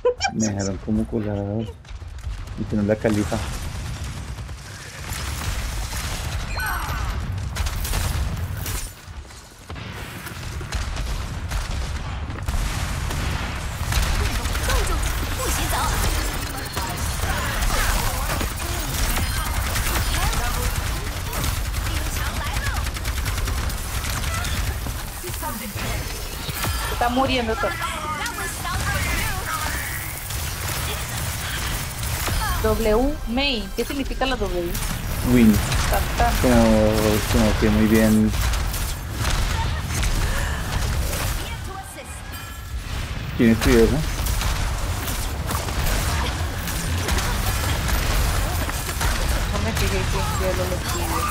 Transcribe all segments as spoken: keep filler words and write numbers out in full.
Me dejaron como colado. Y que no la califa. Está muriendo todo. W main, ¿qué significa la W? Win. Tan, tan. Como, como que muy bien. ¿Quién escribió eso? No me fijé quién lo escribió.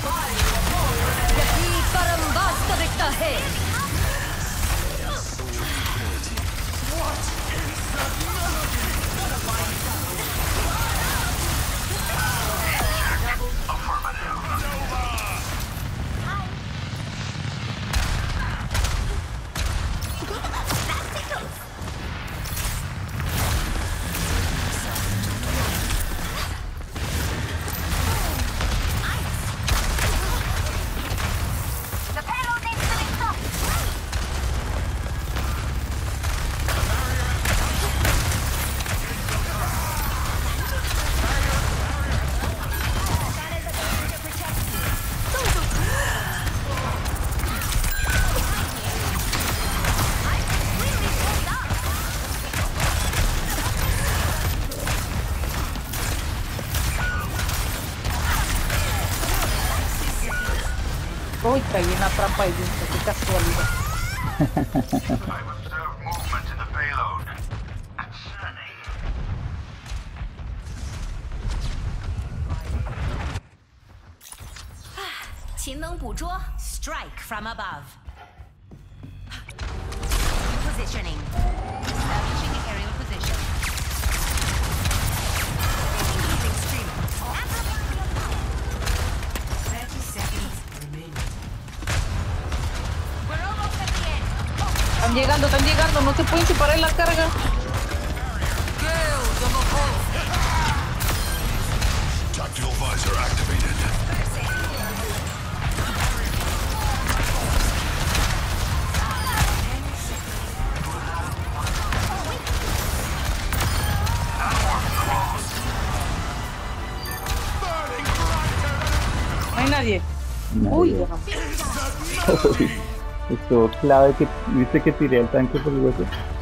Uy, caí en la trampa y dentro, qué casualidad. Strike from above. Positioning. Establishing aerial position. thirty seconds remaining. We're almost at the end. Están llegando, están llegando, no se pueden separar en la carga. Tactical visor activated. No hay nadie. Nadie. Uy, no. Uy, estuvo clave que viste que tiré el tanque por el hueco.